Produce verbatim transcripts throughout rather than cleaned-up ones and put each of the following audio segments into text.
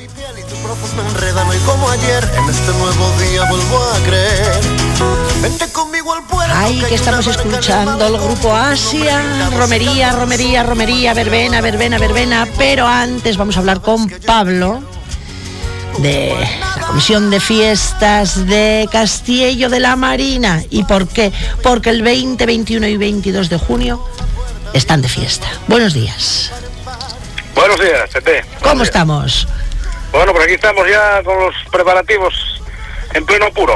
Ay, que estamos escuchando el grupo Asia, romería, romería, romería, verbena, verbena, verbena, pero antes vamos a hablar con Pablo de la Comisión de Fiestas de Castiello de la Marina. ¿Y por qué? Porque el veinte, veintiuno y veintidós de junio están de fiesta. Buenos días. Buenos días, Tete. ¿Cómo días. estamos? Bueno, pues aquí estamos ya con los preparativos en pleno apuro.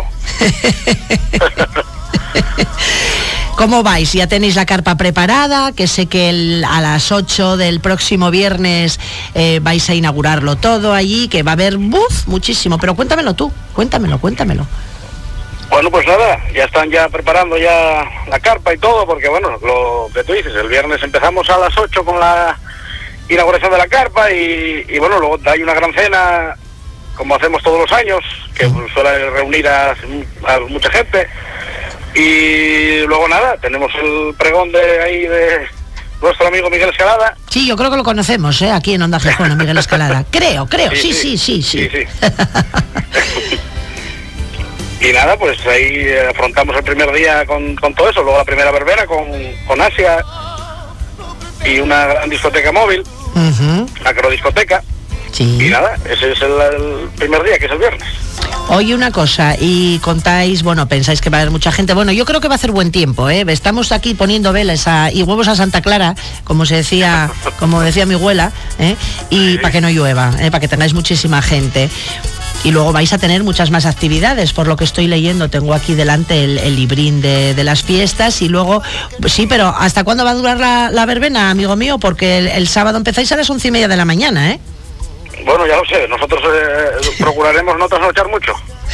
¿Cómo vais? ¿Ya tenéis la carpa preparada? Que sé que el, a las ocho del próximo viernes eh, vais a inaugurarlo todo allí, que va a haber buf, muchísimo, pero cuéntamelo tú, cuéntamelo, cuéntamelo. Bueno, pues nada, ya están ya preparando ya la carpa y todo, porque bueno, lo que tú dices, el viernes empezamos a las ocho con la inauguración de la carpa y, y bueno, luego hay una gran cena, como hacemos todos los años, que suele reunir a, a mucha gente. Y luego nada, tenemos el pregón de ahí de nuestro amigo Miguel Escalada. Sí, yo creo que lo conocemos, ¿eh? Aquí en Onda Gijón, Miguel Escalada. Creo, creo, sí, sí, sí, sí. sí. sí, sí. Y nada, pues ahí afrontamos el primer día con, con todo eso, luego la primera verbena con, con Asia y una gran discoteca móvil, uh-huh. la acrodiscoteca. Sí. Y nada, ese es el, el primer día, que es el viernes. Oye, una cosa, y contáis, bueno, pensáis que va a haber mucha gente. Bueno, yo creo que va a hacer buen tiempo, ¿eh? Estamos aquí poniendo velas a, y huevos a Santa Clara, como se decía, como decía mi abuela, ¿eh? Y sí. para que no llueva, ¿eh? Para que tengáis muchísima gente. Y luego vais a tener muchas más actividades, por lo que estoy leyendo. Tengo aquí delante el, el librín de, de las fiestas. Y luego, sí, pero ¿hasta cuándo va a durar la, la verbena, amigo mío? Porque el, el sábado empezáis a las once y media de la mañana, ¿eh? Bueno, ya lo sé, nosotros eh, procuraremos no trasnochar mucho.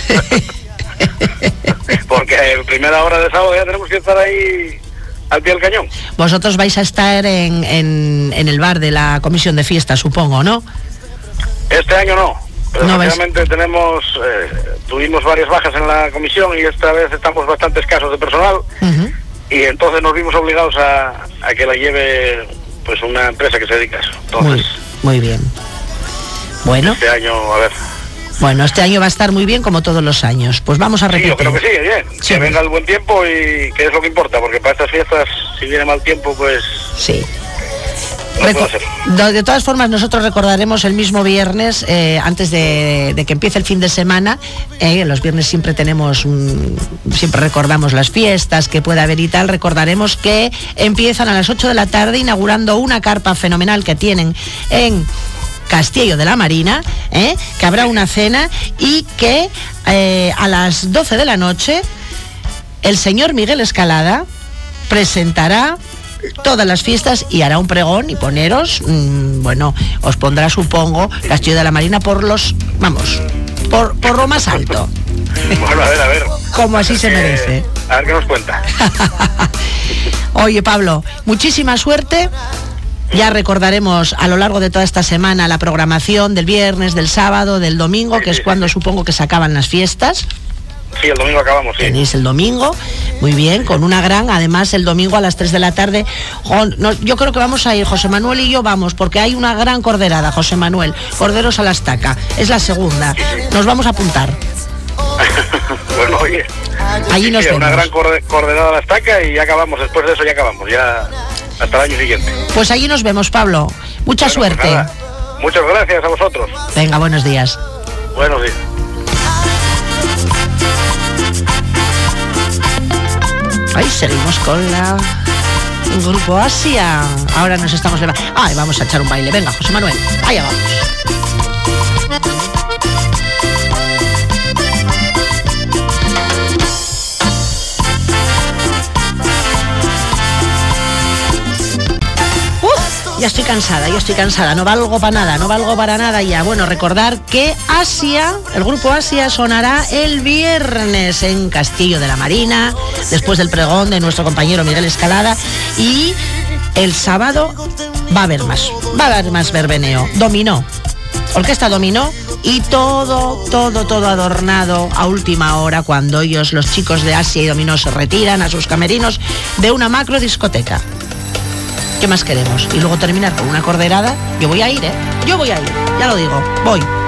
Porque en primera hora de sábado ya tenemos que estar ahí al pie del cañón. Vosotros vais a estar en, en, en el bar de la comisión de fiestas, supongo, ¿no? Este año no. Pero no obviamente tenemos, eh, tuvimos varias bajas en la comisión y esta vez estamos bastante escasos de personal. Uh-huh. Y entonces nos vimos obligados a, a que la lleve pues una empresa que se dedica a eso. Entonces, muy, muy bien. Bueno. Este año, a ver. Bueno, este año va a estar muy bien como todos los años. Pues vamos a repetir. Sí, yo creo que sí, bien. Sí. Que venga el buen tiempo y que es lo que importa, porque para estas fiestas, si viene mal tiempo, pues... Sí. No Reco- puede ser. De todas formas, nosotros recordaremos el mismo viernes, eh, antes de, de que empiece el fin de semana. Eh, los viernes siempre tenemos, un, siempre recordamos las fiestas que puede haber y tal. Recordaremos que empiezan a las ocho de la tarde inaugurando una carpa fenomenal que tienen en Castiello de la Marina, ¿eh? Que habrá una cena y que eh, a las doce de la noche el señor Miguel Escalada presentará todas las fiestas y hará un pregón y poneros, mmm, bueno, os pondrá, supongo, Castiello de la Marina por los, vamos, por, por lo más alto. Bueno, a ver, a ver. Como así se merece. A ver qué nos cuenta. Oye, Pablo, muchísima suerte. Ya recordaremos a lo largo de toda esta semana la programación del viernes, del sábado, del domingo, que es cuando supongo que se acaban las fiestas. Sí, el domingo acabamos, sí. Tenéis el domingo, muy bien, con una gran, además el domingo a las tres de la tarde. Yo creo que vamos a ir, José Manuel y yo vamos, porque hay una gran corderada, José Manuel, corderos a la estaca, es la segunda. Nos vamos a apuntar. Bueno, oye, allí nos sí, vemos. Una gran corderada a la estaca y ya acabamos, después de eso ya acabamos, ya hasta el año siguiente. Pues allí nos vemos, Pablo. Mucha bueno, suerte. Pues nada, muchas gracias a vosotros. Venga, buenos días. Buenos días. Ahí seguimos con la el grupo Asia. Ahora nos estamos levantando. Ay, vamos a echar un baile. Venga, José Manuel, allá vamos. Ya estoy cansada, ya estoy cansada, no valgo para nada, no valgo para nada ya. Bueno, recordar que Asia, el grupo Asia sonará el viernes en Castiello de la Marina, después del pregón de nuestro compañero Miguel Escalada, y el sábado va a haber más, va a haber más verbeneo, dominó, orquesta dominó, y todo, todo, todo adornado a última hora cuando ellos, los chicos de Asia y Dominó, se retiran a sus camerinos de una macro discoteca. ¿Qué más queremos? Y luego terminar con una corderada. Yo voy a ir, ¿eh? Yo voy a ir, ya lo digo, voy.